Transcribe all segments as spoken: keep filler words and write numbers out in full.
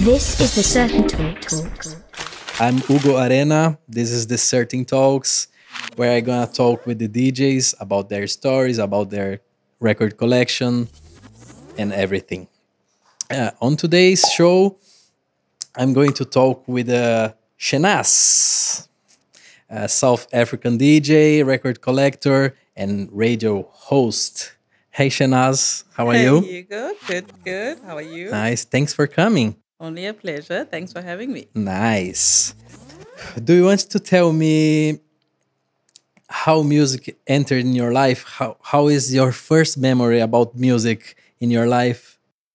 This is the Certain Talks. I'm Hugo Arena. This is the Certain Talks, where I'm gonna talk with the D Js about their stories, about their record collection, and everything. Uh, on today's show, I'm going to talk with uh, Shenaaz, a South African D J, record collector, and radio host. Hey Shenaaz, how are Hey, you? Hugo. Good, good. How are you? Nice. Thanks for coming. Only a pleasure. Thanks for having me. Nice. Do you want to tell me how music entered in your life? How how is your first memory about music in your life?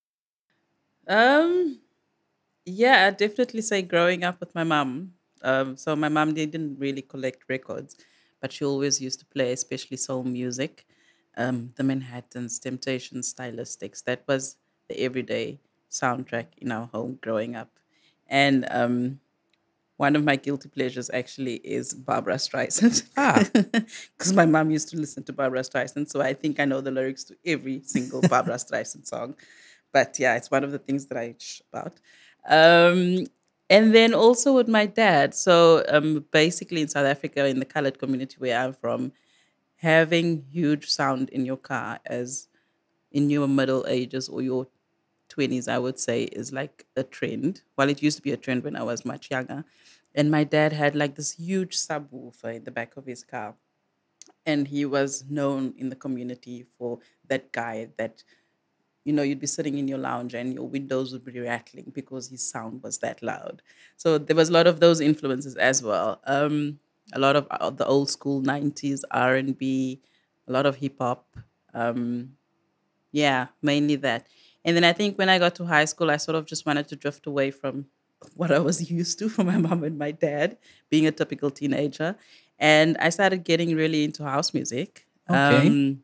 Um, yeah, I'd definitely say growing up with my mum. Um, so my mum didn't really collect records, but she always used to play, especially soul music. Um, the Manhattans, Temptations, Stylistics. That was the everyday soundtrack in our home growing up. And um, one of my guilty pleasures actually is Barbara Streisand. Ah, Because my mom used to listen to Barbara Streisand. So I think I know the lyrics to every single Barbara Streisand song. But yeah, it's one of the things that I sh- about. Um, and then also with my dad. So um, basically in South Africa, in the colored community where I'm from, having huge sound in your car as in your middle ages or your twenties, I would say, is like a trend. Well, it used to be a trend when I was much younger. And my dad had like this huge subwoofer in the back of his car. And he was known in the community for that guy that, you know, you'd be sitting in your lounge and your windows would be rattling because his sound was that loud. So there was a lot of those influences as well. Um, a lot of uh, the old school nineties R and B, a lot of hip hop. Um, yeah, mainly that. And then I think when I got to high school, I sort of just wanted to drift away from what I was used to from my mom and my dad, being a typical teenager. And I started getting really into house music, okay. um,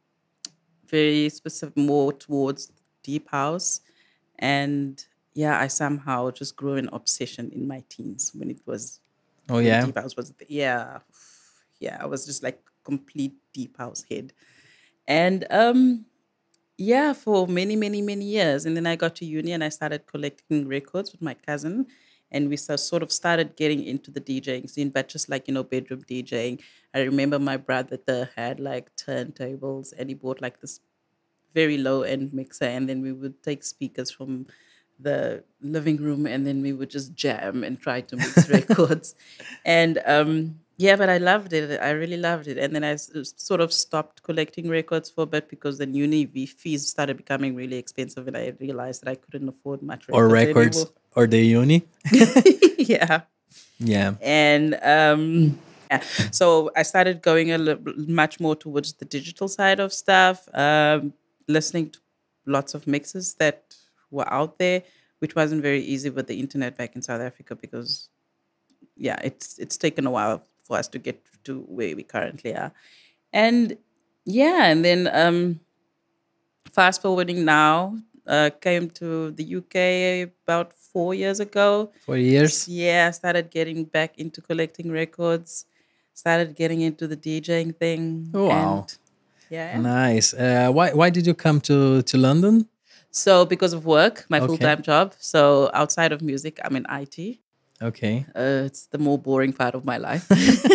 very specific, more towards deep house. And yeah, I somehow just grew an obsession in my teens when it was, Oh when yeah. deep house was, yeah, yeah, I was just like complete deep house head. And um, yeah, for many, many, many years. And then I got to uni and I started collecting records with my cousin. And we so- sort of started getting into the DJing scene, but just like, you know, bedroom DJing. I remember my brother that had like turntables and he bought like this very low end mixer. And then we would take speakers from the living room and then we would just jam and try to mix records. And um, yeah, but I loved it. I really loved it. And then I s- sort of stopped collecting records for a bit because the uni v- fees started becoming really expensive, and I realized that I couldn't afford much Or records records anymore. or the uni. Yeah, Yeah. and um, yeah, so I started going a little much more towards the digital side of stuff, um, listening to lots of mixes that were out there, which wasn't very easy with the internet back in South Africa because yeah, it's it's taken a while for us to get to where we currently are. And yeah, and then um, fast forwarding now, uh, came to the U K about four years ago. For S- years. Yeah, started getting back into collecting records, started getting into the DJing thing, Oh, and wow. yeah. Nice. Uh, why why did you come to to London? So because of work, my full Okay. time job. So outside of music, I'm in I T. Okay. Uh, it's the more boring part of my life.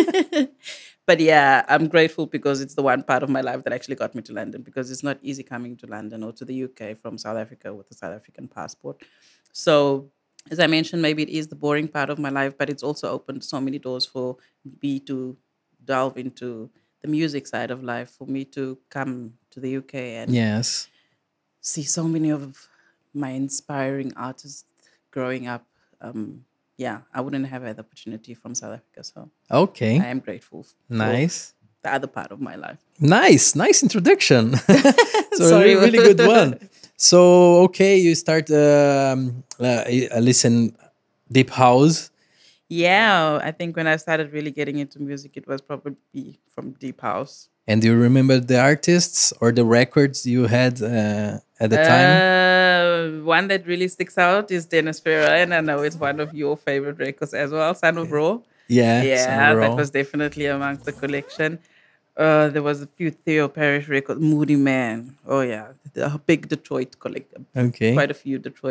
But yeah, I'm grateful because it's the one part of my life that actually got me to London, because it's not easy coming to London or to the U K from South Africa with a South African passport. So, as I mentioned, maybe it is the boring part of my life, but it's also opened so many doors for me to delve into the music side of life, for me to come to the U K and Yes. see so many of my inspiring artists growing up. Um, yeah, I wouldn't have had the opportunity from South Africa. So I Okay. am grateful for Nice. the other part of my life. Nice. Nice introduction. So a Sorry. really, really good one. So okay, you start um, uh, uh, listen deep house. Yeah, I think when I started really getting into music, it was probably from Deep House. And do you remember the artists or the records you had uh, at the time? Uh, one that really sticks out is Dennis Ferrer, and I know it's one of your favorite records as well, Son of Raw. Yeah, Son of Yeah, that Roll. was definitely amongst the collection. Uh, there was a few Theo Parrish records, Moody Man. Oh yeah, the big Detroit collect, Okay. quite a few Detroit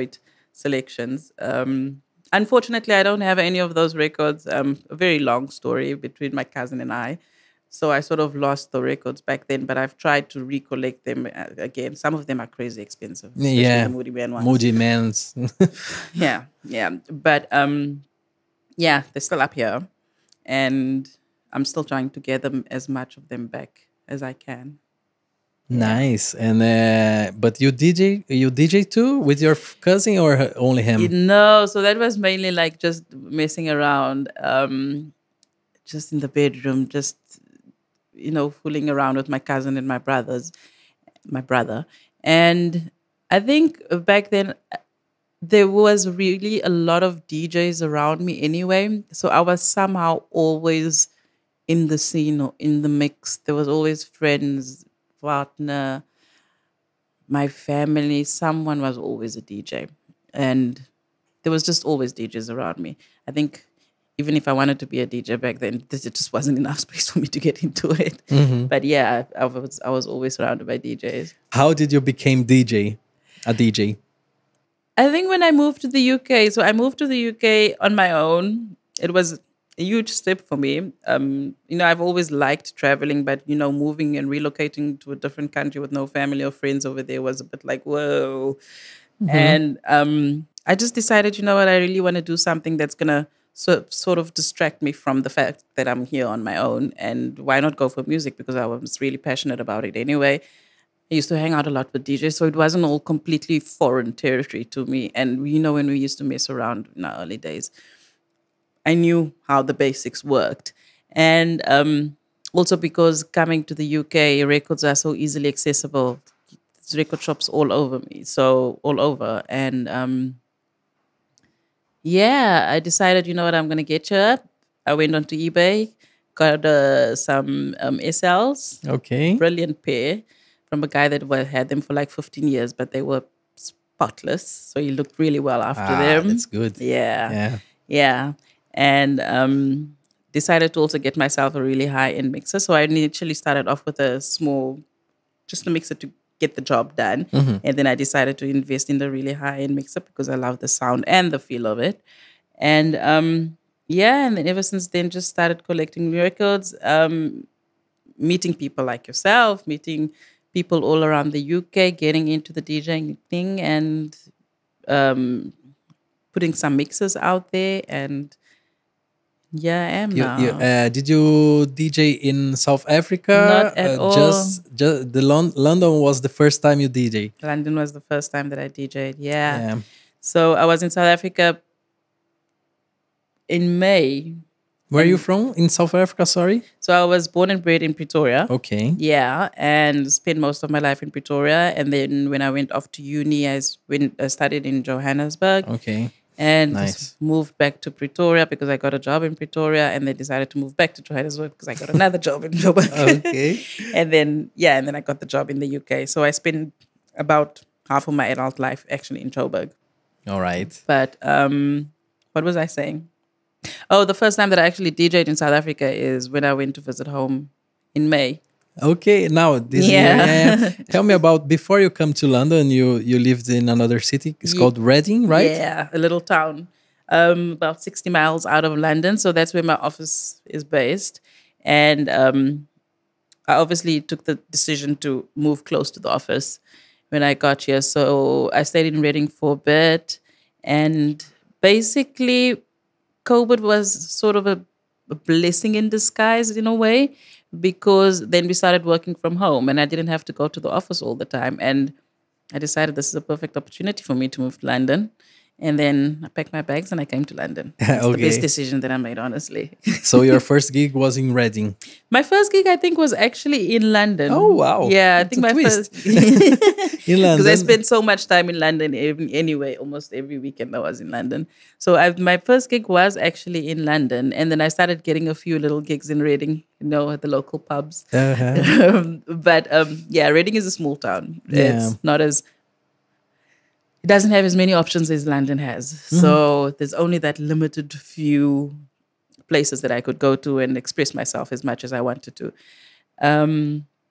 selections. Um, unfortunately, I don't have any of those records. Um, a very long story between my cousin and I. So I sort of lost the records back then, but I've tried to recollect them uh, again. Some of them are crazy expensive, especially the Yeah, Moody Man ones. Moody Man's. Yeah, yeah. But um, yeah, they're still up here, and I'm still trying to get them as much of them back as I can. Yeah. Nice. And uh, but you D J, you D J too with your f- cousin or h- only You him? know, so that was mainly like just messing around, um, just in the bedroom, just you know, fooling around with my cousin and my brothers, my brother. And I think back then there was really a lot of D Js around me anyway. So I was somehow always in the scene or in the mix. There was always friends, partner, my family, someone was always a D J. And there was just always D Js around me. I think even if I wanted to be a D J back then, this it just wasn't enough space for me to get into it. Mhm. But yeah, I, I was I was always surrounded by D Js. How did you become D J? A D J? I think when I moved to the U K, so I moved to the U K on my own. It was a huge step for me. Um, you know, I've always liked traveling, but you know, moving and relocating to a different country with no family or friends over there was a bit like whoa. Mhm. And um, I just decided, you know what, I really want to do something that's gonna so, sort of distract me from the fact that I'm here on my own. And why not go for music? Because I was really passionate about it anyway. I used to hang out a lot with D Js, so it wasn't all completely foreign territory to me. And you know, when we used to mess around in our early days, I knew how the basics worked. And um, also because coming to the U K, records are so easily accessible. There's record shops all over me, so all over. And um, yeah, I decided, you know what, I'm going to get you up. I went onto eBay, got uh, some um, S Ls, Okay. brilliant pair from a guy that wa- had them for like fifteen years, but they were spotless. So he looked really well after Ah, that's them. good. Yeah, Yeah. yeah. And um, decided to also get myself a really high end mixer. So I initially started off with a small, just a mixer to get the job done. Mhm. And then I decided to invest in the really high end mixer because I love the sound and the feel of it. And um, yeah, and then ever since then, just started collecting records, um, meeting people like yourself, meeting people all around the U K, getting into the DJing thing, and um, putting some mixes out there. And yeah, I am You, you, now. uh, did you D J in South Not Africa? at Uh, all. just, just the Lon- London was the first time you D J. London was the first time that I D J'd. Yeah. Yeah. So I was in South Africa in May. Where are you And from in South Africa? Sorry. so I was born and bred in Pretoria. Okay. Yeah, and spent most of my life in Pretoria. And then when I went off to uni, I s- went I studied in Johannesburg Okay. and Nice. moved back to Pretoria because I got a job in Pretoria, and then decided to move back to Johannesburg because I got another job in Joburg. Okay. And then yeah, and then I got the job in the U K. So I spent about half of my adult life actually in Joburg. All right. But um, what was I saying? Oh, the first time that I actually D J'd in South Africa is when I went to visit home in May. Okay. Now this year, yeah, Yeah. yeah. Tell me about before you come to London. You you lived in another city. It's Ye- called Reading, right? Yeah, a little town, um, about sixty miles out of London. So that's where my office is based. And um, I obviously took the decision to move close to the office when I got here. So I stayed in Reading for a bit. And basically, COVID was sort of a, a blessing in disguise in a way, because then we started working from home and I didn't have to go to the office all the time. And I decided this is a perfect opportunity for me to move to London. And then I packed my bags and I came to London. It's the best Okay. decision that I made, honestly. So your first gig was in Reading. My first gig, I think, was actually in Oh London. wow, Yeah, I it's think a my twist. first, In because I London. spent so much time in London ev- anyway. Almost every weekend I was in London. So I, my first gig was actually in London, and then I started getting a few little gigs in Reading, you know, at the local pubs. Uh-huh. Um, but um, yeah, Reading is a small town. Yeah. It's not as it doesn't have as many options as London has. So there's only that limited few places that I could go to and express myself as much as I wanted to. Um,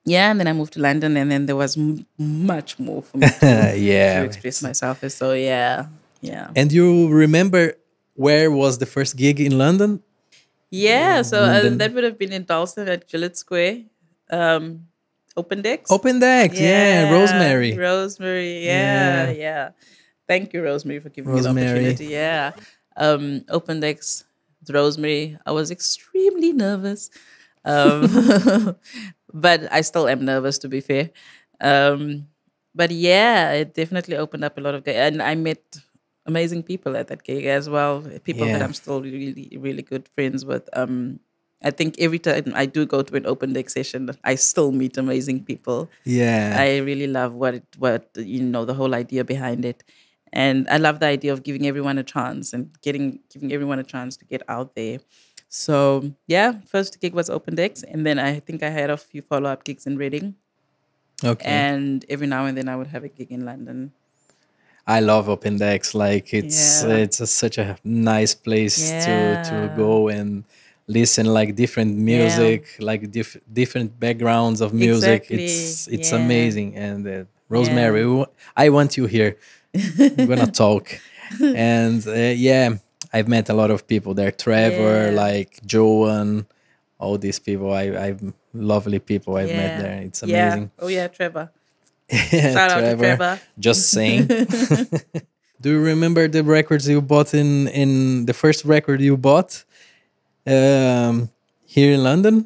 yeah, and then I moved to London, and then there was m- much more for me to to Yeah. express myself. as. So yeah, yeah, And you remember where was the first gig in London? yeah. So uh, London that would have been in Dalston at Gillette Square, um, Open Decks. Open Deck. Yeah, Yeah, Rosemary. Rosemary. Yeah, Yeah, yeah. Thank you, Rosemary, for giving me the Rosemary. opportunity. Yeah, um, Open Decks, with Rosemary. I was extremely nervous, um, but I still am nervous, to be fair. Um, but yeah, it definitely opened up a lot of, ga- and I met amazing people at that gig as well. People that Yeah, I'm still really, really good friends with. Um, I think every time I do go to an open deck session, I still meet amazing people. yeah, I really love what it, what you know the whole idea behind it, and I love the idea of giving everyone a chance and getting giving everyone a chance to get out there. So yeah, first gig was open decks, and then I think I had a few follow up gigs in Reading, okay. and every now and then I would have a gig in London. I love Open Decks. Like it's Yeah, it's a, such a nice place to to yeah, go and listen like different yeah, music, like diff- different backgrounds of music. exactly. It's it's Yeah, amazing. And uh, yeah. Rosemary, w- I want you here. I'm gonna talk. And uh, yeah, I've met a lot of people there. Trevor, Yeah, like Joan, all these people. I I've lovely people I've met yeah, there. It's yeah. amazing. Oh yeah, Trevor. Yeah, Shout out to Trevor. Trevor. Just saying. Do you remember the records you bought in in the first record you bought um, here in London,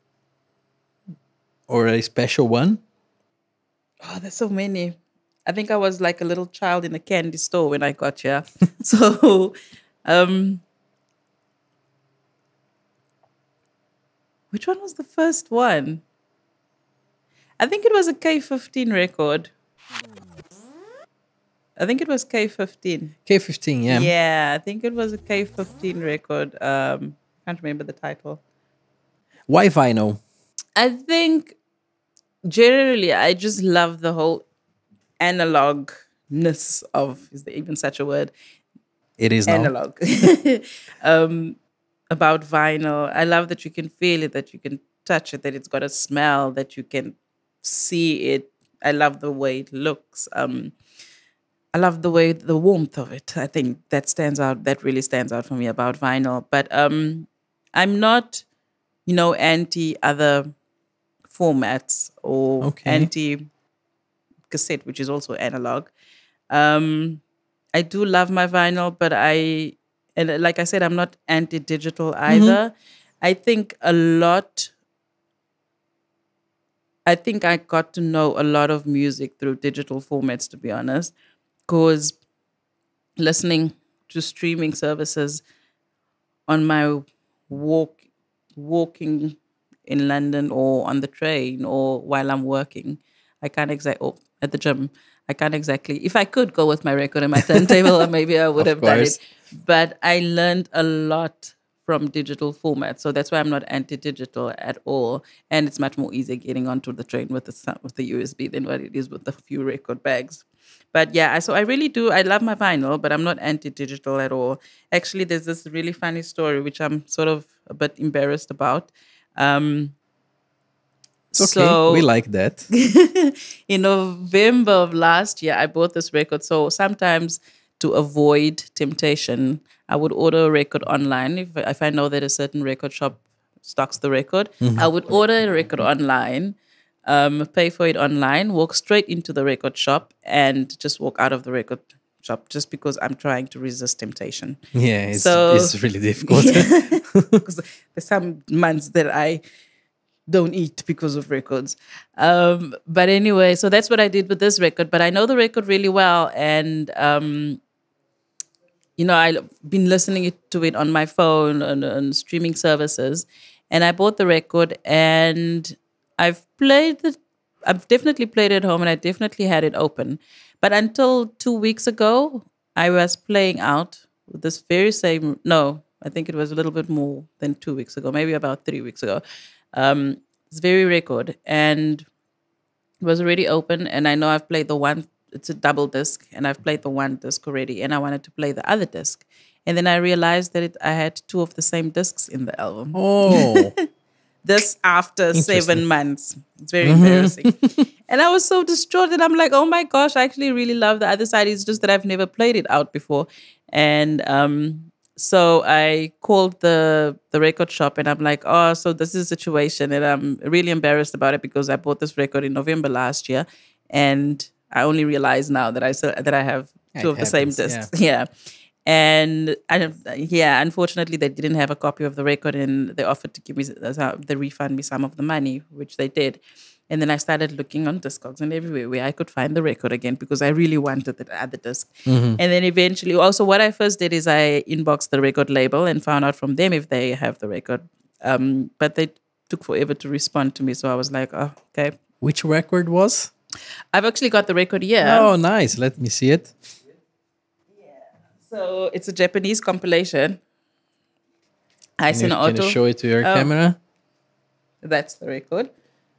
or a special one? Oh, there's so many. I think I was like a little child in a candy store when I got here. So, um, which one was the first one? I think it was a K fifteen record. I think it was K fifteen. K fifteen, yeah. Yeah, I think it was a K fifteen record. Um, can't remember the title. Why vinyl? I think generally I just love the whole analogness of, is there even such a word? It is now. Analog. um, about vinyl. I love that you can feel it, that you can touch it, that it's got a smell, that you can see it. I love the way it looks. Um, I love the way the warmth of it. I think that stands out. That really stands out for me about vinyl. But um, I'm not, you know, anti other formats or Okay. anti cassette, which is also analog. Um, I do love my vinyl, but I, and like I said, I'm not anti digital Hmm. either. I think a lot, I think I got to know a lot of music through digital formats, to be honest, because listening to streaming services on my walk, walking in London or on the train or while I'm working, I can't exactly, or at the gym, I can't exactly, if I could go with my record and my turntable, maybe I would Of have done it. course. But I learned a lot from digital formats. So that's why I'm not anti-digital at all. And it's much more easier getting onto the train with the su- with the U S B than what it is with the few record bags. But yeah, I- so I really do. I love my vinyl, but I'm not anti-digital at all. Actually, there's this really funny story which I'm sort of a bit embarrassed about. Um, It's okay. We so like that. in November of last year, I bought this record. So sometimes to avoid temptation, I would order a record online if, if I know that a certain record shop stocks the record. I would order a record online, um, pay for it online, walk straight into the record shop, and just walk out of the record shop just because I'm trying to resist temptation. Yeah, it's So, it's really difficult. yeah, because there's some months that I don't eat because of records. Um, but anyway, so that's what I did with this record. But I know the record really well, and um, you know, I've been listening it- to it on my phone and on streaming services, and I bought the record, and I've played the. I've definitely played it at home, and I definitely had it open. But until two weeks ago, I was playing out with this very same. No, I think it was a little bit more than two weeks ago, maybe about three weeks ago. Um, it's very record, and it was already open, and I know I've played the one. It's a double disc, and I've played the one disc already, and I wanted to play the other disc, and then I realized that it, I had two of the same discs in the album. Oh, This after Interesting. seven months. It's very embarrassing. And I was so distraught and I'm like, oh my gosh, I actually really love the other side. It's just that I've never played it out before. And um, so I called the the record shop and I'm like, oh, so this is a situation. And I'm really embarrassed about it because I bought this record in November last year. And I only realize now that I still, that I have Yeah, two it of the same happens. Yeah. discs. Yeah. And I don't, yeah, unfortunately, they didn't have a copy of the record, and they offered to give me s- uh, they refund me some of the money, which they did. And then I started looking on Discogs and everywhere where I could find the record again because I really wanted the other disc. And then eventually, also, what I first did is I inboxed the record label and found out from them if they have the record. Um, but they took forever to respond to me, so I was like, oh, okay. Which record was? I've actually got the record here. Oh, nice. Let me see it. So it's a Japanese compilation. I Can you, sent can you auto. show it to your Oh. camera? That's the record.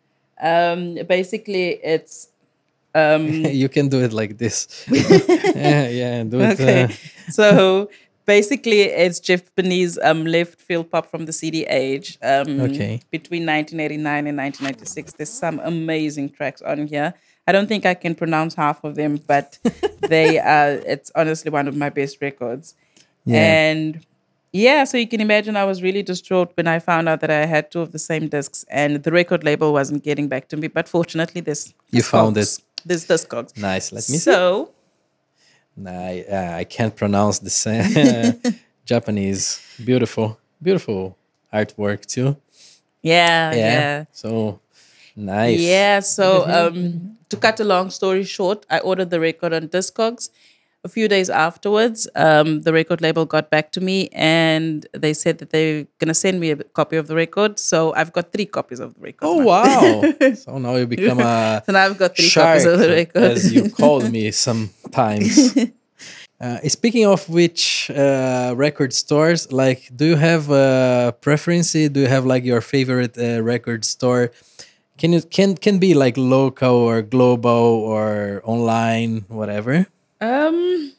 Um, basically, it's um, You can do it like this. yeah, yeah, do it. okay. Uh, So basically, it's Japanese um, left field pop from the C D age. Um, Okay. Between nineteen eighty-nine and nineteen ninety-six, there's some amazing tracks on here. I don't think I can pronounce half of them, but they are. It's honestly one of my best records. Yeah. And yeah, so you can imagine I was really distraught when I found out that I had two of the same discs and the record label wasn't getting back to me. But fortunately, there's You found it. Discogs. There's Discogs. Nice. Let me see. So Nah, I, uh, I can't pronounce the same Japanese. Beautiful, beautiful artwork too. yeah, Yeah. yeah. So nice. Yeah, so um, to cut a long story short, I ordered the record on Discogs. A few days afterwards, um, the record label got back to me and they said that they're going to send me a copy of the record. So I've got three copies of the record. Oh now. wow! So now you become a So now I've got three shark, copies of the record. as you called me sometimes. Uh, speaking of which, uh, record stores, like, do you have a preference? Do you have like your favorite uh, record store? Can you can can be like local or global or online, whatever. Um,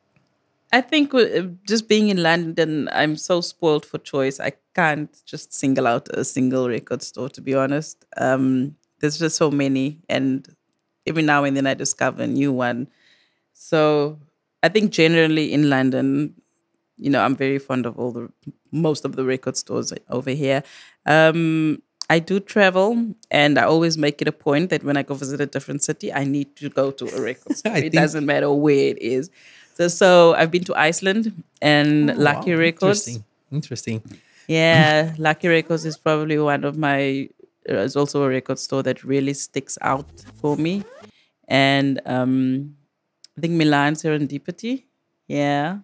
I think w- just being in London, I'm so spoiled for choice. I can't just single out a single record store, to be honest. Um, there's just so many, and every now and then I discover a new one. So I think generally in London, you know, I'm very fond of all the most of the record stores over here. Um, I do travel, and I always make it a point that when I go visit a different city, I need to go to a record store. I It think- doesn't matter where it is. So, so I've been to Iceland and Oh, Lucky wow, Records. Interesting. Interesting. Yeah, Lucky Records is probably one of my. Uh, is also a record store that really sticks out for me, and um, I think Milan Serendipity. Yeah,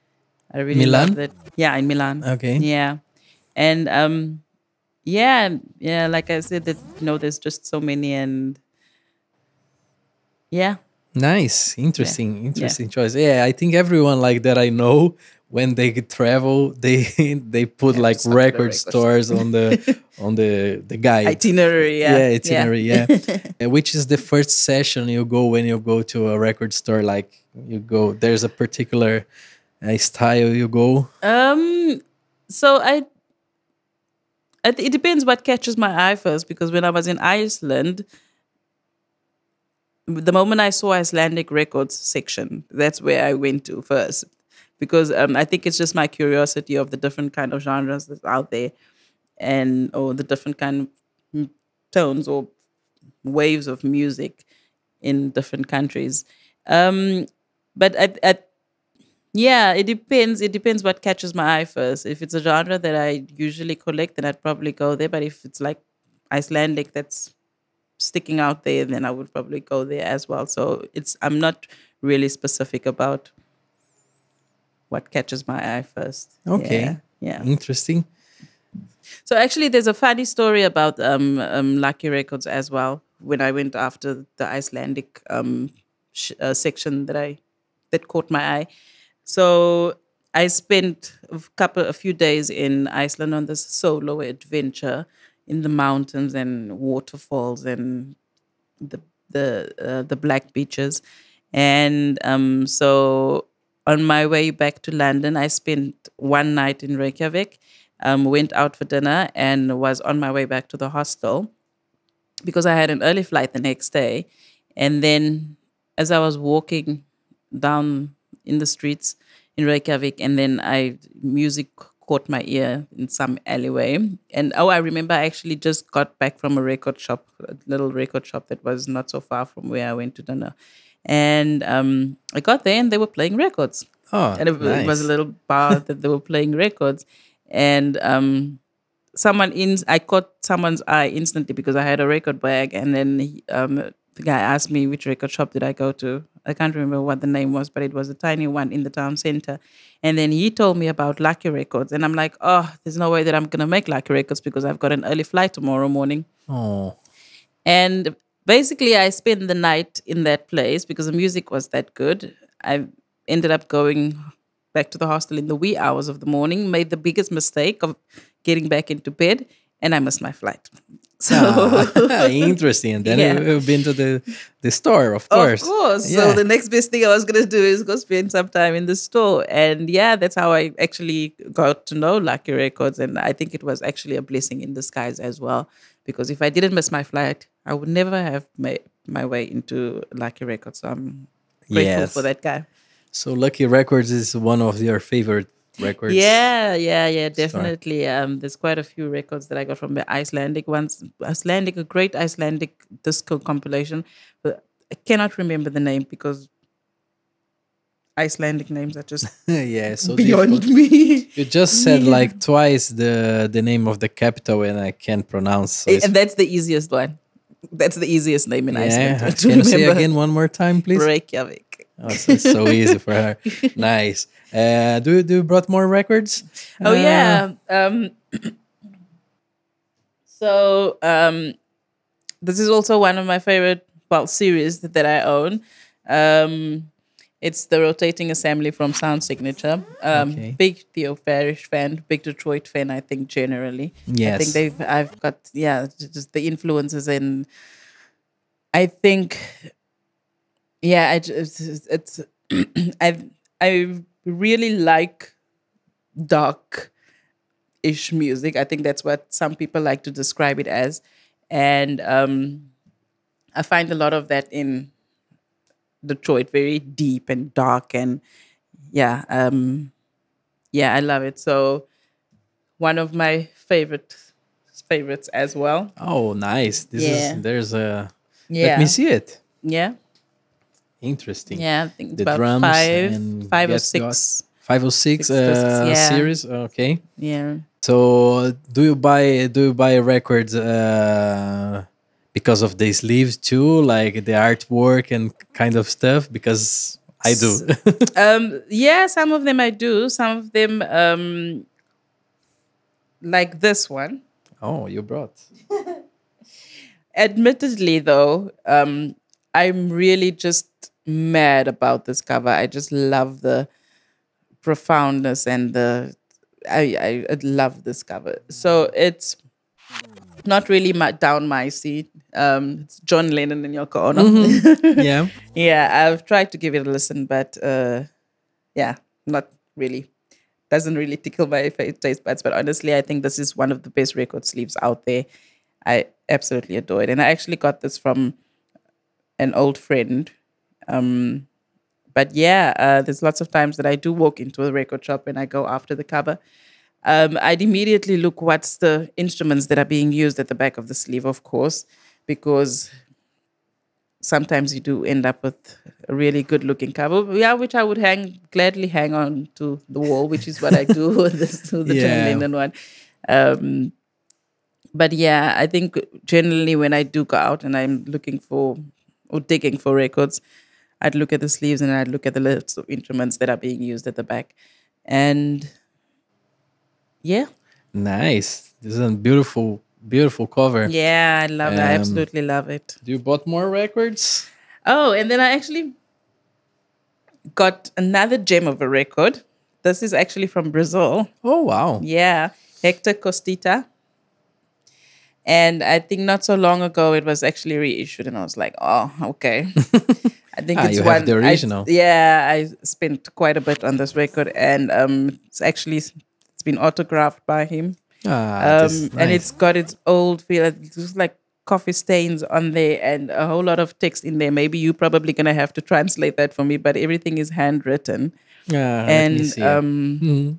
I really Milan? love that. Yeah, in Milan. Okay. Yeah, and um, yeah, yeah. Like I said, that you know, there's just so many, and yeah, Nice, interesting, interesting choice. Yeah, I think everyone like that I know when they travel, they they put Yeah, like stop at a record record stores on the on the the guide. itinerary. Yeah, Yeah, itinerary. Yeah, Uh, which is the first session you go when you go to a record store? Like you go, there's a particular uh, style you go. Um, so I, I th- it depends what catches my eye first. Because when I was in Iceland, the moment I saw Icelandic records section, that's where I went to first. Because um, I think it's just my curiosity of the different kind of genres that's out there, and or the different kind of m- tones or waves of music in different countries. Um, but at, at yeah, it depends. It depends what catches my eye first. If it's a genre that I usually collect, then I'd probably go there. But if it's like Icelandic that's sticking out there, then I would probably go there as well. So it's I'm not really specific about what catches my eye first. Okay, Yeah. Yeah. interesting. So actually, there's a funny story about um, um, Lucky Records as well. When I went after the Icelandic um, sh- uh, section that I that caught my eye, so I spent a couple, a few days in Iceland on this solo adventure in the mountains and waterfalls and the the uh, the black beaches, and um, so on my way back to London, I spent one night in Reykjavik, um, went out for dinner and was on my way back to the hostel because I had an early flight the next day. And then as I was walking down in the streets in Reykjavik, and then I music caught my ear in some alleyway. And oh, I remember I actually just got back from a record shop, a little record shop that was not so far from where I went to dinner. And um, I got there and they were playing records. Oh, And it, it was a nice. little bar that they were playing records. And um, someone in I caught someone's eye instantly because I had a record bag, and then he, um, the guy asked me which record shop did I go to. I can't remember what the name was, but it was a tiny one in the town center. And then he told me about Lucky Records, and I'm like, oh, there's no way that I'm gonna make Lucky Records because I've got an early flight tomorrow morning. Oh, And basically, I spent the night in that place because the music was that good. I ended up going back to the hostel in the wee hours of the morning, made the biggest mistake of getting back into bed, and I missed my flight. So, ah, interesting. And then Yeah. you- you've been to the, the store, of of course. course. Yeah. So the next best thing I was going to do is go spend some time in the store. And yeah, that's how I actually got to know Lucky Records. And I think it was actually a blessing in disguise as well. Because if I didn't miss my flight, I would never have made my way into Lucky Records. So I'm grateful Yes. for that guy. So Lucky Records is one of your favorite records. Yeah, yeah, yeah, definitely. Um, there's quite a few records that I got from the Icelandic ones. Icelandic, a great Icelandic disco compilation. But I cannot remember the name because Icelandic names are just yeah, so beyond difficult. me. You just said like twice the the name of the capital, and I can't pronounce. So it's- And that's the easiest one. That's the easiest name in yeah, Iceland to can you say remember. again one more time, please? Reykjavik. Oh, so it's so easy for her. Nice. Uh, do you do you brought more records? Oh Uh, yeah. Um, so um, this is also one of my favorite well series that, that I own. Um, it's the Rotating Assembly from Sound Signature. Um, Okay. Big Theo Farish fan, big Detroit fan. I think generally. I Yes. think they've. I've got yeah, just the influences and I think yeah, I just, it's I I really like dark ish music. I think that's what some people like to describe it as. And um, I find a lot of that in Detroit, very deep and dark. And yeah, um, yeah, I love it. So one of my favorite favorites as well. Oh, nice. This Yeah. is there's a. Yeah. Let me see it. Yeah. Interesting. Yeah. I think it's The about drums five, and five or Get Got. six. Five or six, Six discs, uh, yeah. series. Okay. Yeah. So do you buy do you buy records uh, because of the sleeves too, like the artwork and kind of stuff? Because I do. Um, yeah, some of them I do. Some of them, um, like this one. oh, you brought. Admittedly, though, um, I'm really just mad about this cover. I just love the profoundness and the. I, I love this cover. So it's not really my, down my seat. Um, it's John Lennon in Yoko Ono. Yeah. Yeah, I've tried to give it a listen, but uh, yeah, not really. Doesn't really tickle my fa- taste buds. But honestly, I think this is one of the best record sleeves out there. I absolutely adore it. And I actually got this from an old friend. Um, but yeah, uh, there's lots of times that I do walk into a record shop and I go after the cover. Um, I'd immediately look what's the instruments that are being used at the back of the sleeve, of course, because sometimes you do end up with a really good looking cover. Yeah, which I would hang gladly hang on to the wall, which is what I do with this, with the John Yeah. Lennon one. Um, but yeah, I think generally when I do go out and I'm looking for or digging for records, I'd look at the sleeves and I'd look at the list of instruments that are being used at the back. And yeah. Nice. This is a beautiful, beautiful cover. Yeah, I love it. I Um, absolutely love it. Do you bought more records? Oh, and then I actually got another gem of a record. This is actually from Brazil. Oh wow. Yeah, Hector Costita. And I think not so long ago it was actually reissued, and I was like, oh, okay. I think Ah, it's you one. have the I- original. yeah, I spent quite a bit on this record, and um, it's actually It's been autographed by him. Ah, this Um, is and it's nice. got its old feel. It's just like coffee stains on there and a whole lot of text in there. Maybe you probably gonna have to translate that for me, but everything is handwritten. Ah, let me And see it. um, Mhm.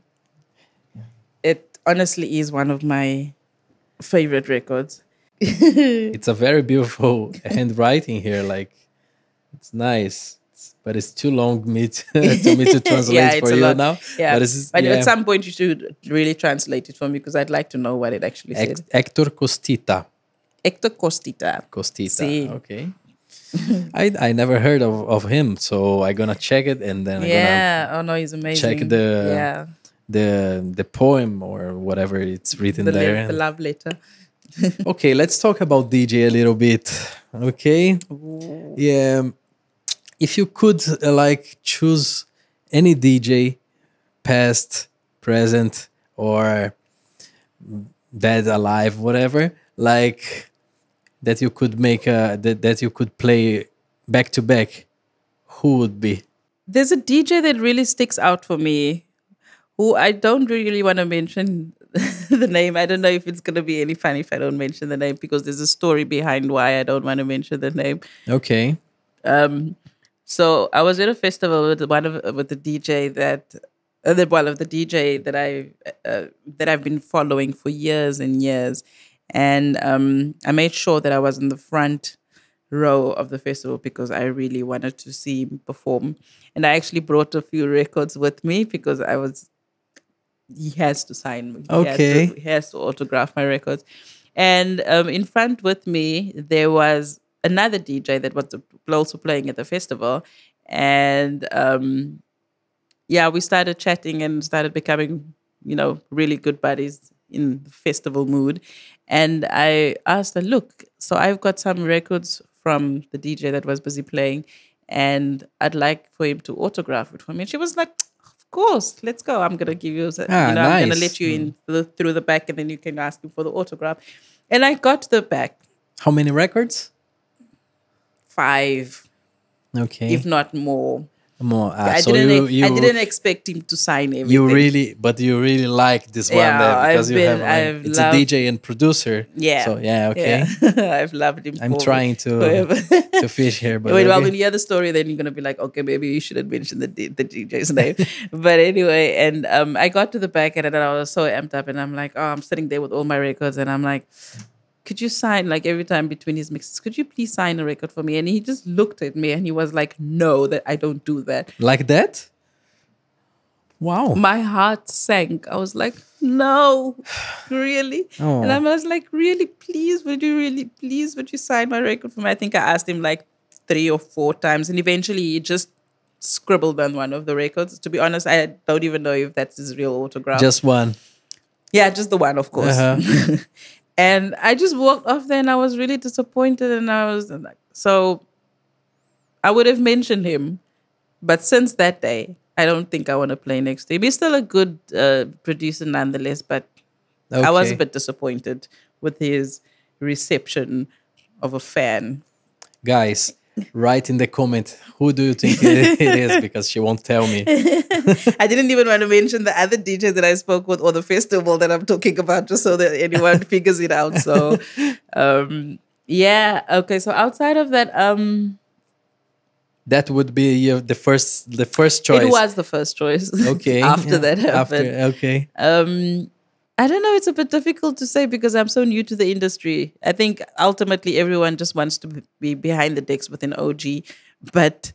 it honestly is one of my favorite records. It's a very beautiful handwriting here. Like it's nice, It's- but it's too long me to, to me to Yeah, translate for it's a you lot. now. Yeah, But it's but at yeah, some point you should really translate it for me because I'd like to know what it actually Hec- said. Hector Costita. Hector Costita. Costita. See, Okay. I I never heard of, of him, so I'm gonna check it and then I'm gonna yeah. Oh no, he's check amazing. the Yeah, the the poem or whatever it's written the there. le- the And love letter. okay, let's talk about D J a little bit. Okay. Ooh. Yeah. If you could uh, like choose any D J, past, present, or dead, alive, whatever, like that you could make a that, that you could play back to back, who would be? There's a D J that really sticks out for me, who I don't really want to mention the name. I don't know if it's gonna be any fun if I don't mention the name because there's a story behind why I don't want to mention the name. Okay. So I was at a festival with one of with the D J that uh, the one of the D J that I uh, that I've been following for years and years, and um, I made sure that I was in the front row of the festival because I really wanted to see him perform, and I actually brought a few records with me because I was he has to sign me. He has to Okay. he has to autograph my records. And um, in front with me there was another D J that was also playing at the festival. And um, yeah, we started chatting and started becoming, you know, really good buddies in the festival mood. And I asked her, look, so I've got some records from the D J that was busy playing, and I'd like for him to autograph it for me. And she was like, of course, let's go. I'm gonna give you, a- you Ah, know, I'm gonna nice. let you Mm. in through, through the back, and then you can ask him for the autograph. And I got to the back, How many records? five, if Okay. not more. More. Ah, I so didn't, you I you didn't expect him to sign you everything. really, but you really like this one Yeah, there because I've you have been, like I've it's a loved. D J and producer. Yeah, So yeah, yeah, okay. I've loved him I'm for trying to forever. to fish here, but Wait, well, okay. when you hear the story, then you're gonna be like, okay, maybe you shouldn't mention the D- the D J's name. But anyway, and um, I got to the back and then I was so amped up, and I'm like, oh, I'm sitting there with all my records, and I'm like, could you sign like every time between his mixes? Could you please sign a record for me? And he just looked at me and he was like, no, that I don't do that. Like that? Wow. My heart sank. I was like, no, really? And I Oh. was like, really, please, would you really, please, would you sign my record for me? I think I asked him like three or four times, and eventually he just scribbled on one of the records. To be honest, I don't even know if that's his real autograph. Just one. Yeah, just the one, of course. Uh-huh. And I just walked off there and I was really disappointed. And I was like, so I would have mentioned him. But since that day, I don't think I want to play next to him. He's still a good uh, producer nonetheless, but I was a Okay. bit disappointed with his reception of a fan. Guys, write in the comment who do you think it it is because she won't tell me. I didn't even want to mention the other D J that I spoke with or the festival that I'm talking about just so that anyone figures it out. So, um, yeah. Okay. So outside of that, um, That would be uh, the first the first choice. it was the first choice. Okay. After yeah, that happened. After okay. Um, I don't know. It's a bit difficult to say because I'm so new to the industry. I think ultimately everyone just wants to be behind the decks with an O G. But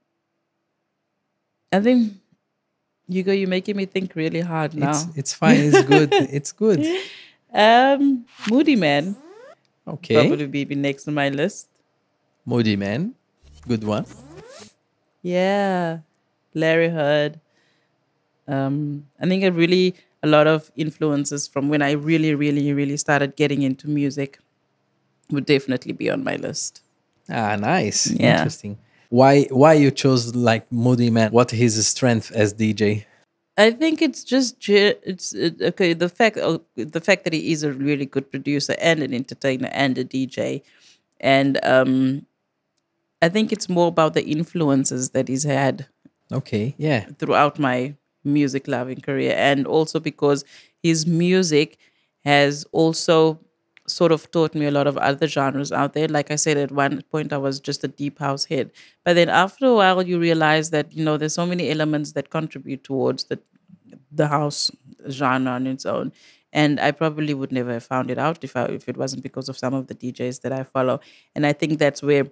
I think, Hugo, you're making me think really hard now. It's it's fine. It's good. It's good. Um, Moody Man Okay. probably be be next on my list. Moody Man. Good one. Yeah, Larry Heard. Um, I think a really a lot of influences from when I really, really, really started getting into music would definitely be on my list. Ah, nice. Yeah. Interesting. Why why you chose like Moody Man? What his strength as D J? I think it's just ge- it's it, okay. The fact oh, the fact that he is a really good producer and an entertainer and a D J, and um, I think it's more about the influences that he's had Okay. Yeah. throughout my music loving career, and also because his music has also sort of taught me a lot of other genres out there. Like I said, at one point I was just a deep house head, but then after a while you realize that, you know, there's so many elements that contribute towards the the house genre on its own. And I probably would never have found it out if I, if it wasn't because of some of the D Js that I follow. And I think that's where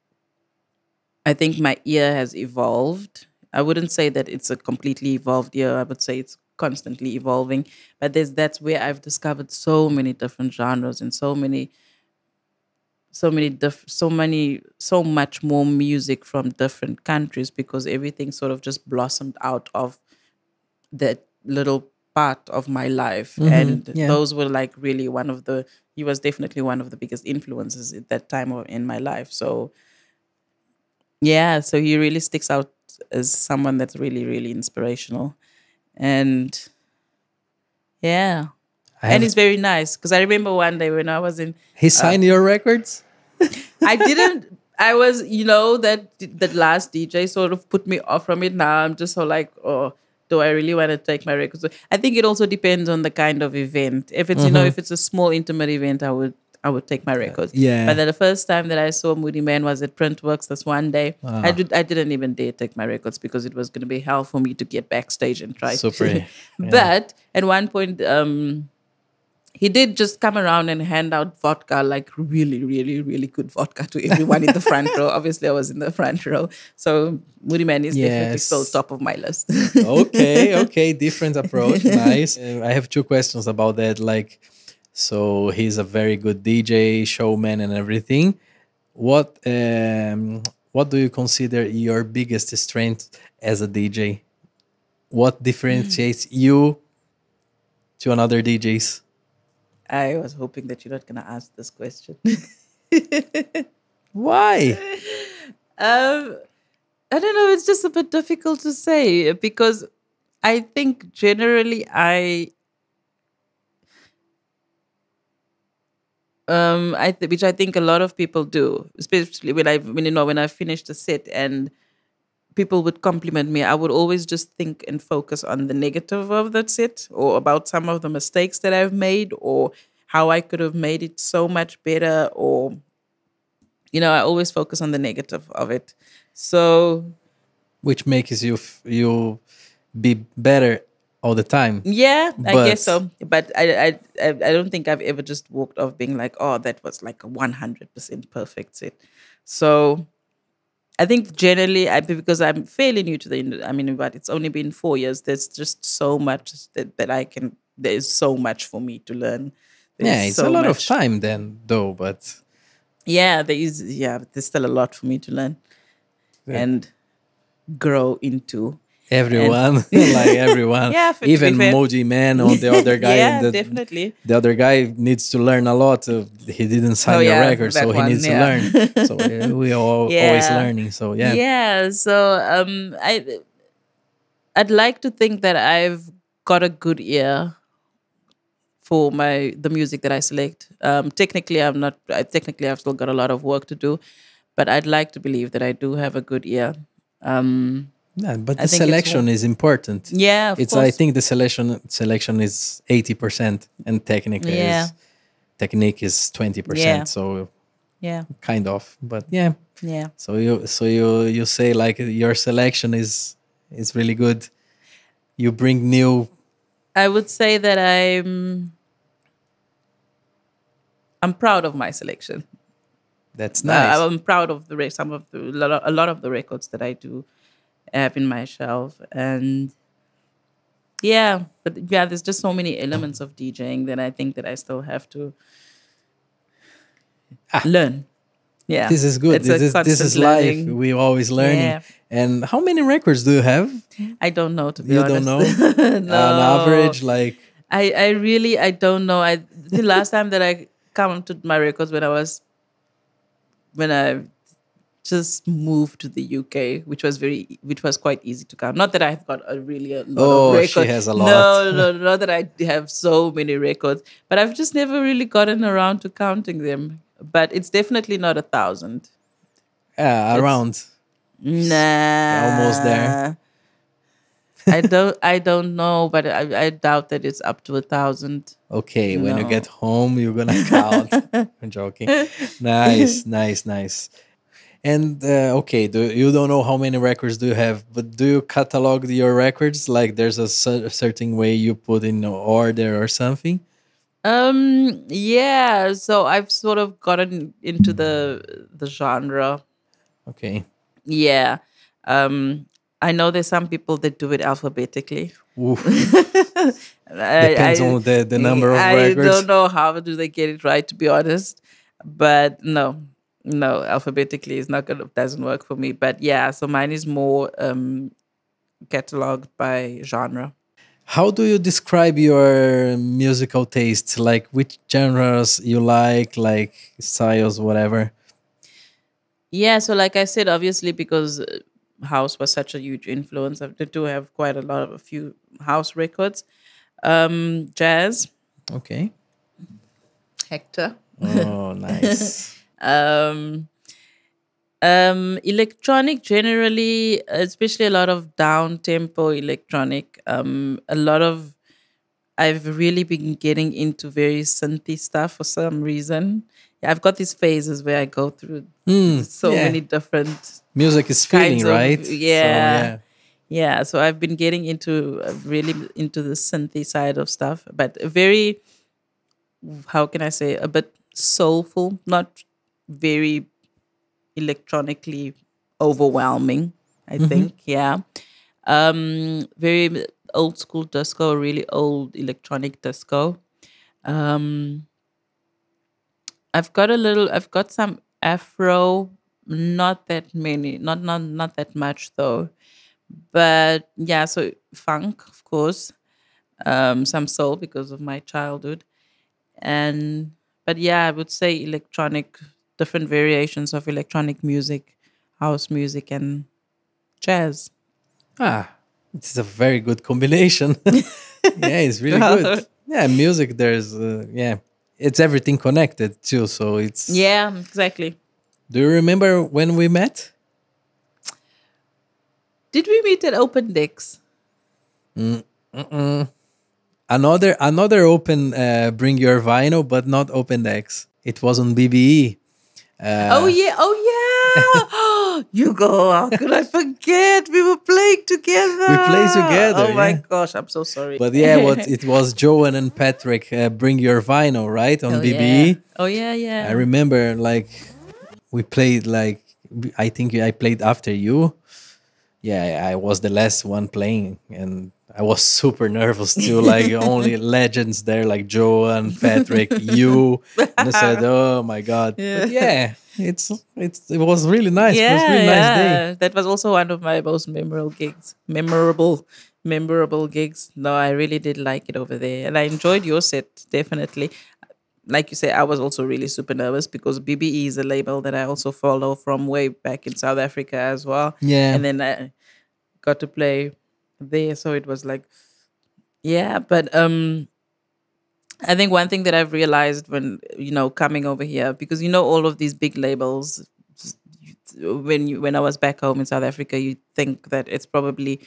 I think my ear has evolved. I wouldn't say that it's a completely evolved ear. I would say it's constantly evolving. But there's that's where I've discovered so many different genres and so many so many diff- so many so much more music from different countries, because everything sort of just blossomed out of that little part of my life. Hmm. And Yeah. those were like really one of the he was definitely one of the biggest influences at that time of, in my life. So yeah, so he really sticks out as someone that's really, really inspirational. And yeah. I And have. he's very nice. Because I remember one day when I was in He uh signed your records. I didn't I was, you know, that that last D J sort of put me off from it. Now I'm just so like, oh, do I really want to take my records? I think it also depends on the kind of event. If it's, you know, Hmm. if it's a small intimate event, I would I would take my records. But Yeah. then the first time that I saw Moody Man was at Printworks this one day. I Ah, did I didn't even dare take my records because it was gonna be hell for me to get backstage and try to super. Yeah. but at one point, um he did just come around and hand out vodka, like really, really, really good vodka to everyone in the front row. Obviously, I was in the front row. So Moody Man is definitely still Yes. top of my list. Okay. Okay. Different approach. Nice. Uh, I have two questions about that. Like, so he's a very good D J, showman, and everything. What um what do you consider your biggest strength as a D J? What differentiates you to another D Js? I was hoping that you're not going to ask this question. Why? um, I don't know. It's just a bit difficult to say because I think generally I um I th- which I think a lot of people do, especially when I when you know when I finished a set and people would compliment me, I would always just think and focus on the negative of that set or about some of the mistakes that I've made or how I could have made it so much better, or you know I always focus on the negative of it. So Which makes you f- you be better all the time. yeah, I guess But so. But I, I, I I don't think I've ever just walked off being like, oh, that was like a one hundred percent perfect set. So I think generally, I because I'm fairly new to the industry. I mean, but it's only been four years. There's just so much that, that I can. There's so much for me to learn. There's yeah, it's a so lot of much. time then, though. But Yeah, there is. Yeah, there's still a lot for me to learn uh, and grow into. And everyone, like everyone, yeah, for, to be even fair, Moji Man or the other guy, and yeah, the definitely. the other guy needs to learn a lot. Uh, he didn't Oh sign your yeah, record, so that he one. needs to Yeah, learn. So uh, we are all, always yeah, learning. So yeah, yeah. So um, I I'd like to think that I've got a good ear for my the music that I select. Um, technically, I'm not. I, technically, I've still got a lot of work to do, but I'd like to believe that I do have a good ear. Um, yeah. But I the think it's selection more. is important. Yeah, of It's I course. think the selection selection is eighty percent, and technique Yeah, is technique is twenty yeah, percent. So yeah, kind of, but yeah. yeah. So you so you you say like your selection is is really good. You bring new. I would say that I'm I'm proud of my selection. That's Uh, nice. I'm proud of the re- some of the a lot a lot of the records that I do have in my shelf, and yeah, but yeah, there's just so many elements of DJing that I think that I still have to Ah, learn. Yeah, this is good. it's a This is this constant is life. learning. We always learning. Yeah, And how many records do you have? I don't know to be You don't honest. know? On No, average, like I I really I don't know. I the last time that I counted my records when I was when I just moved to the U K, which was very which was quite easy to count. Not that I've got a really a lot of oh, she records. has a lot. No, no, not that I have so many records, but I've just never really gotten around to counting them. But it's definitely not a thousand. Yeah, It's around almost there. nah. I don't I don't know, but I, I doubt that it's up to a thousand. Okay, when you No. get home, you're gonna count. I'm joking. Nice, nice, nice. And uh, okay, do, you don't know how many records do you have, but do you catalog your records? Like there's a cer- certain way you put in order or something? Um yeah, so I've sort of gotten into the the genre. Okay. Yeah. Um I know there's some people that do it alphabetically. Oof. Depends I, on the, the I number of I don't records. know how do they get it right, to be honest. But no, no, alphabetically is not gonna doesn't work for me. But yeah, so mine is more um cataloged by genre. How do you describe your musical taste? Like which genres you like, like styles, whatever? Yeah, so like I said, obviously because uh, house was such a huge influence, I do have quite a lot of a few house records. Um, jazz, Okay. Hector. Oh, nice. um, um, electronic generally, especially a lot of down tempo electronic. Um, a lot of I've really been getting into very synthy stuff for some reason. Yeah, I've got these phases where I go through Hmm. so Yeah. many different Music is kinds feeling, of right? So yeah, yeah. yeah. So I've been getting into uh, really into the synthy side of stuff, but very, how can I say, a bit soulful, not very electronically overwhelming. I Hmm. think, yeah. Um, very old school disco, really old electronic disco. Um, I've got a little. I've got some Afro. Not that many. Not not not that much though. But yeah, so funk, of course. Um, some soul because of my childhood, and but yeah, I would say electronic, different variations of electronic music, house music, and jazz. Ah, it's a very good combination. Yeah, it's really good. Yeah, music. There's uh, yeah, it's everything connected too. So it's. Yeah, exactly. Do you remember when we met? Did we meet at Open Decks? Another another open uh, bring your vinyl, but not open decks. It was on B B E. Oh Uh, yeah, oh yeah. You go. How could I forget? We were playing we played together. together, Oh my yeah. gosh, I'm so sorry. But yeah, what it was Joan and Patrick uh, bring your vinyl, right, on Oh yeah. B B E. Oh yeah, I yeah. remember like we played like we- I think I played after you. Yeah, I was the last one playing, and I was super nervous too. Like only legends there, like Joan, Patrick, you, and I said, "Oh my god!" But Yeah. yeah, it's it's it was really nice. It was a Yeah, really nice day. yeah. That was also one of my most memorable gigs. Memorable, memorable gigs. No, I really did like it over there. And I enjoyed your set, definitely. Like you say, I was also really super nervous because B B E is a label that I also follow from way back in South Africa as well. Yeah, And then I got to play there. So it was like, yeah. But um I think one thing that I've realized when, you know, coming over here, because you know all of these big labels, when you when I was back home in South Africa, you think that it's probably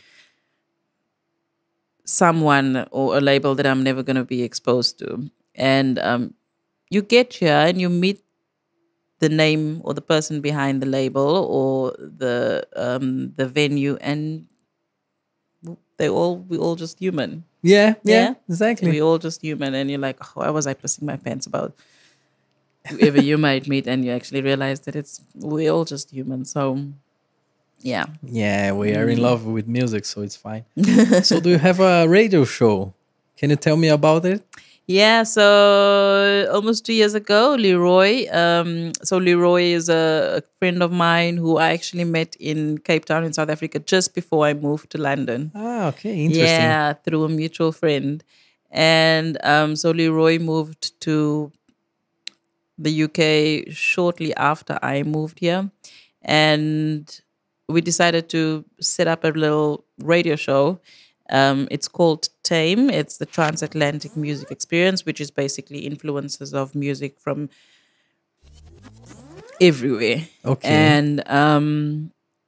someone or a label that I'm never going to be exposed to. And um, you get here and you meet the name or the person behind the label or the um, the venue, and they all we all just human. yeah, yeah, Yeah, exactly. we all just human, and you're like, oh, why was I pissing my pants about whoever you might meet, and you actually realize that it's we all just human. So yeah. Yeah, we are in love with music, so it's fine. So, do you have a radio show? Can you tell me about it? Yeah, so almost two years ago, Leroy. Um, so Leroy is a, a friend of mine who I actually met in Cape Town in South Africa just before I moved to London. Ah, okay, interesting. Yeah, through a mutual friend, and um, so Leroy moved to the U K shortly after I moved here, and we decided to set up a little radio show. Um, it's called Tame. It's the Transatlantic Music Experience, which is basically influences of music from everywhere. Okay. And um,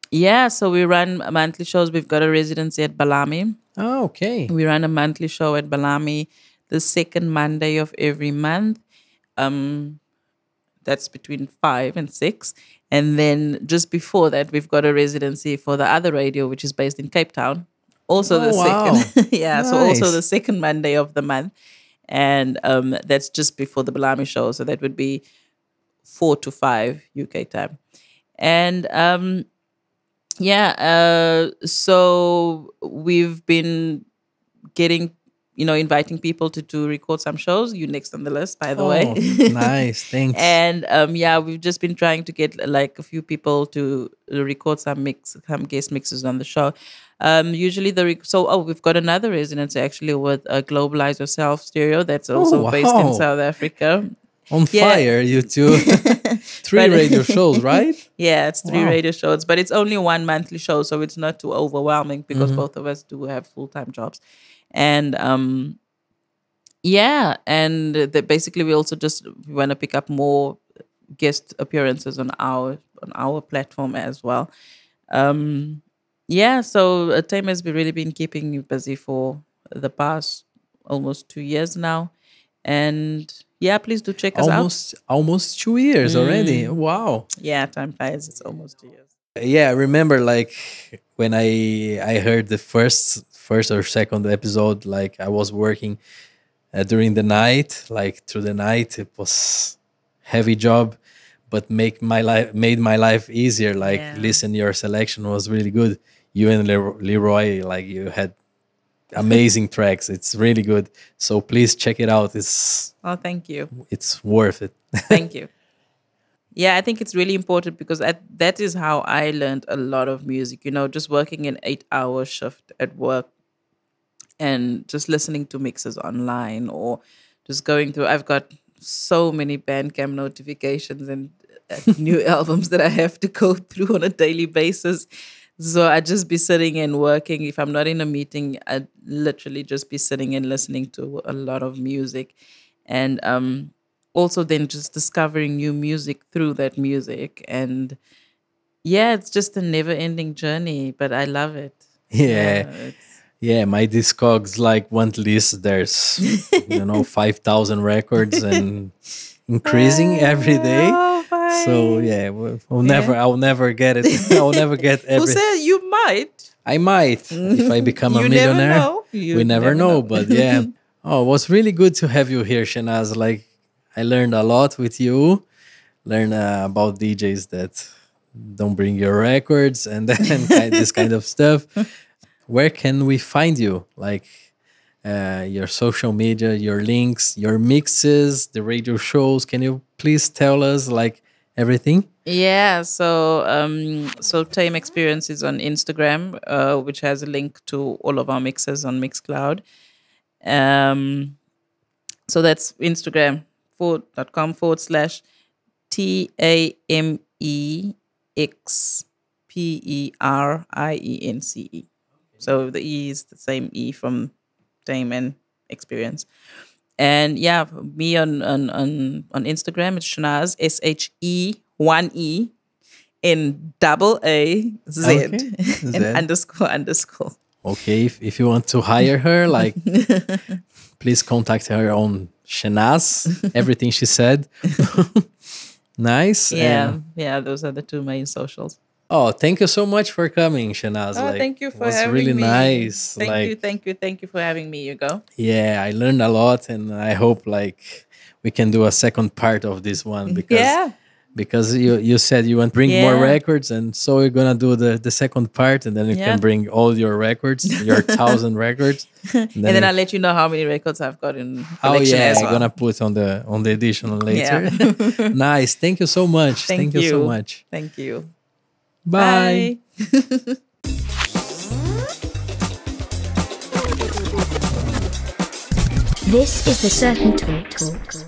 Yeah, so we run monthly shows. We've got a residency at Balami. Oh, okay. We run a monthly show at Balami the second Monday of every month. Um, that's between five and six. And then just before that, we've got a residency for the other radio, which is based in Cape Town. Also the Oh, wow. second, yeah. So also Nice. the second Monday of the month, and um, that's just before the Balami show. So that would be four to five U K time, and um, yeah. Uh, so we've been getting, you know, inviting people to to record some shows. You next on the list, by the Oh, way. nice. Thanks. And um, yeah, we've just been trying to get like a few people to record some mix, some guest mixes on the show. Um, usually the rec- so oh, we've got another residency actually with uh, Globalize Yourself Stereo that's also Oh, based in wow. South Africa. On Yeah. fire, you two. Three But- radio shows, right? Yeah, it's three Wow. radio shows, but it's only one monthly show, so it's not too overwhelming because both of us do have full time jobs, and um, yeah, and the, basically we also just want to pick up more guest appearances on our on our platform as well. Um, yeah, so uh, Time has been really been keeping you busy for the past almost two years now, and yeah, please do check us out. Almost, almost two years already. Wow. Yeah, time flies. It's almost two years. Yeah, I remember like when I I heard the first first or second episode. Like I was working uh, during the night, like through the night. It was heavy job, but make my life made my life easier. Like Yeah. listen, your selection was really good. You and Leroy, Leroy, like you had amazing tracks. It's really good. So please check it out. It's Oh, thank you. it's worth it. Thank you. Yeah, I think it's really important because at, that is how I learned a lot of music, you know, just working an eight hour shift at work and just listening to mixes online or just going through. I've got so many Bandcamp notifications and uh, new albums that I have to go through on a daily basis. So I'd just be sitting and working. If I'm not in a meeting, I'd literally just be sitting and listening to a lot of music. And um, also then just discovering new music through that music. And yeah, it's just a never ending journey, but I love it. Yeah. it's- Yeah, my Discogs like one list. There's you know five thousand records and increasing every day. Oh, So fine. yeah, we'll, we'll never. I'll never get it. I'll never get Who every. said you might? I might if I become a You never millionaire. know. You we never, never know, know. but yeah. Oh, it was really good to have you here, Shenaaz. Like I learned a lot with you. Learn uh, about D Js that don't bring your records and then kind, this kind of stuff. Where can we find you? Like uh, your social media, your links, your mixes, the radio shows. Can you please tell us like everything? Yeah, so um, so Tame Experience is on Instagram, uh, which has a link to all of our mixes on Mixcloud. Um, so that's Instagram forward dot com forward slash T A M E X P E R I E N C E. So the E is the same E from Tame and Experience. And yeah, me on on on, on Instagram, it's Shenaaz, S H E one E in double A Z Okay, and Z. underscore underscore. Okay, if, if you want to hire her, like please contact her on Shenaaz. Everything she said. Nice. Yeah, And- yeah, those are the two main socials. oh, thank you so much for coming, Shenaaz. Oh, Like, thank you it for was having really me. nice. Thank like, you, thank you, thank you for having me, Hugo. yeah, I learned a lot, and I hope like we can do a second part of this one because Yeah. because you you said you want to bring more Yeah. records, and so we're gonna do the the second part, and then you Yeah. can bring all your records, your thousand records, and And then we- I'll let you know how many records I've got in oh collection yeah, as I'm well. gonna put on the on the additional later. Yeah. Nice, thank you so much. Thank you. so you. much. Thank you. Bye. Bye. This is the Certain Talk.